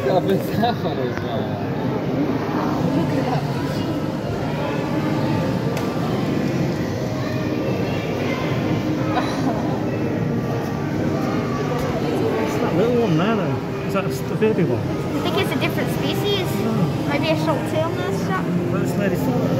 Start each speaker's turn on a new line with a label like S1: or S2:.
S1: lo pensavo lo so.
S2: It's that little one there though. Is that the baby one?
S3: I think it's a different species. Maybe a short tail nurse.
S2: That's lady.